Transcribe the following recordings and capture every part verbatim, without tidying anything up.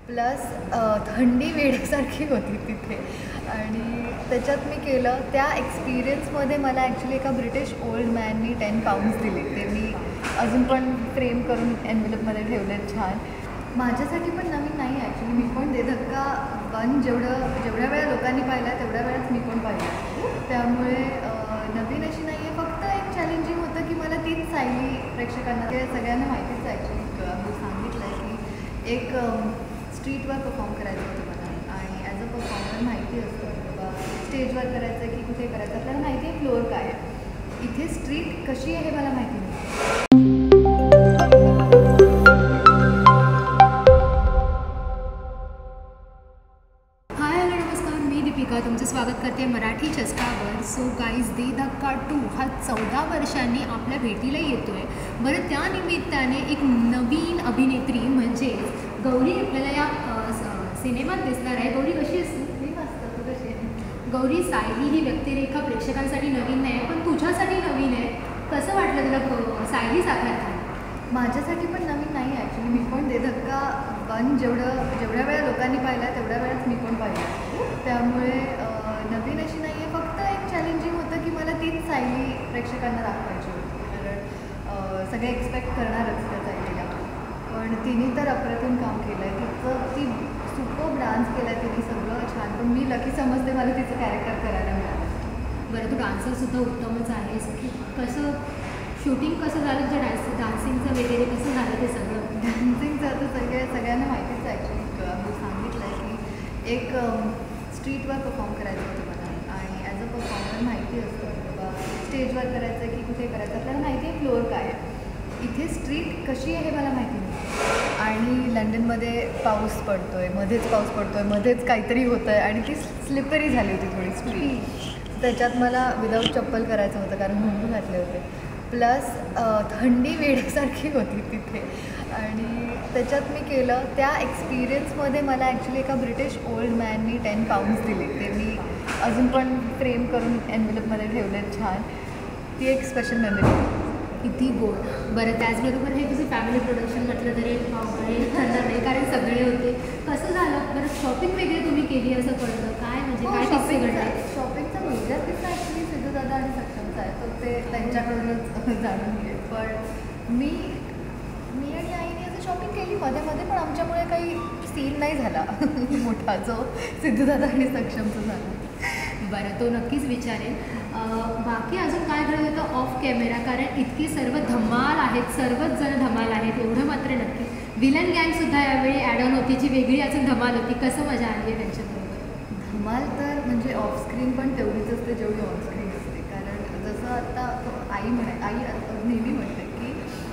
Plus थंडी वेड्यासारखी होती तिथे आणि त्याच्यात मी केलं. त्या एक्सपिरियन्समध्ये मला ॲक्च्युली एका ब्रिटिश ओल्ड मॅननी टेन पाऊंड्स दिले. ते मी अजून पण फ्रेम करून एनव्हलपमध्ये ठेवले छान. माझ्यासाठी पण नवीन नाही ॲक्च्युली. मी पण दे धक्का वन जेवढं जेवढ्या वेळा लोकांनी पाहिलं तेवढ्या वेळाच मी पण पाहिलं. त्यामुळे नवीन अशी नाही आहे. फक्त एक चॅलेंजिंग होतं की मला तीच सायली प्रेक्षकांना ते सगळ्यांना माहितीच आहे ॲक्च्युली. मी सांगितलं आहे की एक स्ट्रीटवर परफॉर्म करायचं होतं मला आणि ॲज अ परफॉर्मर माहिती असतं बाबा स्टेजवर करायचं की कुठे करायचं आपल्याला माहिती आहे फ्लोअर काय आहे. इथे स्ट्रीट कशी आहे हे मला माहिती नाही. तुमचं स्वागत करते मराठी चस्कावर. So guys De Dhakka two हा चौदा वर्षांनी आपल्या भेटीला येतो आहे. बरं त्यानिमित्ताने एक नवीन अभिनेत्री म्हणजे गौरी आपल्याला या सिनेमात दिसणार आहे. गौरी कशी असते? मी मस्त. तू कशी आहे? गौरी, सायली ही व्यक्तिरेखा प्रेक्षकांसाठी नवीन नाही पण तुझ्यासाठी नवीन आहे. कसं वाटलं तुला सायली साकारताना? माझ्यासाठी पण नवीन नाही आहे ॲक्च्युली. मी पण दे धक्का वन जेवढं जेवढ्या वेळा लोकांनी पाहिलं तेवढ्या वेळाच मी पण पाहिलं. त्यामुळे नवीन अशी नाही आहे. फक्त एक चॅलेंजिंग होतं की मला तीच सायली प्रेक्षकांना दाखवायची होती. कारण सगळे एक्सपेक्ट करणारच त्या सायलीला. पण तिने तर अप्रतिम काम केलं आहे. तिचं ती सुपर डान्स केला आहे तिने, सगळं छान. पण मी लकी समजते मला तिचं कॅरेक्टर करायला मिळालं. बरं तू डान्सरसुद्धा उत्तमच आहेस. की कसं शूटिंग कसं झालं तुझं डान्स डान्सिंगचं वगैरे कसं झालं ते सगळं? डान्सिंगचं तर सगळे सगळ्यांना माहितीच आहे ॲक्च्युली. मी सांगितलं आहे की एक स्ट्रीटवर परफॉर्म करायचं होतं मला आणि ॲज अ परफॉर्मर माहिती असतं बाबा स्टेजवर करायचं की कुठे करायचं आपल्याला माहिती आहे फ्लोअर काय आहे. इथे स्ट्रीट कशी आहे हे मला माहिती नाही. आणि लंडनमध्ये पाऊस पडतो आहे, मध्येच पाऊस पडतो आहे, मध्येच काहीतरी होतं आहे आणि ती स्लिपरी झाली होती थोडी स्ट्रीट. त्याच्यात मला विदाऊट चप्पल करायचं होतं कारण घुंगरू घातले होते. प्लस थंडी वेड्यासारखी होती तिथे आणि त्याच्यात मी केलं. त्या एक्सपिरियन्समध्ये मला ॲक्च्युली एका ब्रिटिश ओल्ड मॅननी टेन पाऊंड्स दिले. ते मी अजून पण फ्रेम करून एनव्हलपमध्ये ठेवले छान. ती एक स्पेशल मेमरी. किती गोड. बरं त्याचबरोबर हे तुझं फॅमिली प्रोडक्शन म्हटलं तरी हे ठरणार नाही कारण सगळे होते. कसं झालं? बरं शॉपिंग वगैरे तुम्ही केली असं कळतं काय म्हणजे काय शॉपिंग शॉपिंगचा मेजर किस्सा ॲक्च्युली सिद्धूदादा आणि सक्षमचा आहे. तर ते त्यांच्याकडूनच जाणून घे. पण मी मी आणि आईने असं शॉपिंग केली मध्ये मध्ये. पण आमच्यामुळे काही सीन नाही झाला मोठा जो सिद्धूदादा आणि सक्षमचा झाला. बरं तो नक्कीच विचारेल. बाकी अजून काय घडत होतं ऑफ कॅमेरा? कारण इतकी सर्व धमाल आहेत, सर्वच जण धमाल आहेत एवढं मात्र नक्की. विलन गँगसुद्धा यावेळी ॲड ऑन होती जी वेगळी अजून धमाल होती. कसं मजा आली आहे त्यांच्याबरोबर? धमाल तर म्हणजे ऑफस्क्रीन पण तेवढीच असते जेवढी ऑनस्क्रीन असते. कारण जसं आता आई म्हणे आई नेहमी म्हणते की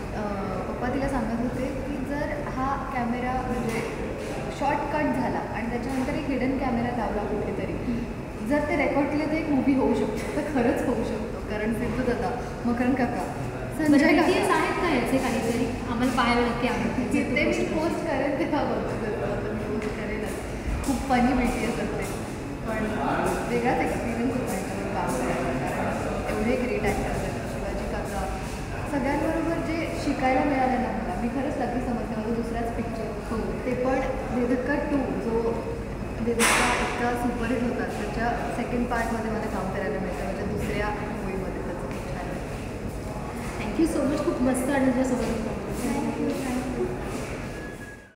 पप्पा तिला सांगत होते की जर हा कॅमेरा म्हणजे शॉर्टकट झाला आणि त्याच्यानंतर एक हिडन कॅमेरा लावला कुठेतरी, जर ते रेकॉर्ड केले तर एक मूवी होऊ शकतो. तर खरंच होऊ शकतो. कारण सिद्धूदादा, मकरंद काका, संजय काका आहेत का याचे काहीतरी आम्हाला पाहायला नक्की आवडते. ते मी पोस्ट करेन तेव्हा बघतो. आपण पोस्ट करेनच. खूप फनी भेटी असतात ते. पण वेगळाच एक्सपिरियन्स होता याच्यावर काम करायचा. कारण एवढे ग्रेट ॲक्टर्स आहेत. शिवाजी काका सगळ्यांबरोबर जे शिकायला मिळालं ना मला, मी खरंच लकी समजते. माझा दुसराच पिक्चर हो ते पण दे धक्का टू जो दे धक्का इतका सुपरहिट होता त्याच्या सेकंड पार्टमध्ये मला काम करायला मिळतं. माझ्या दुसऱ्या मूवीमध्ये त्याचं खूप छान. Thank you so much. खूप मस्त आणि तुझ्यासोबत थँक्यू थँक्यू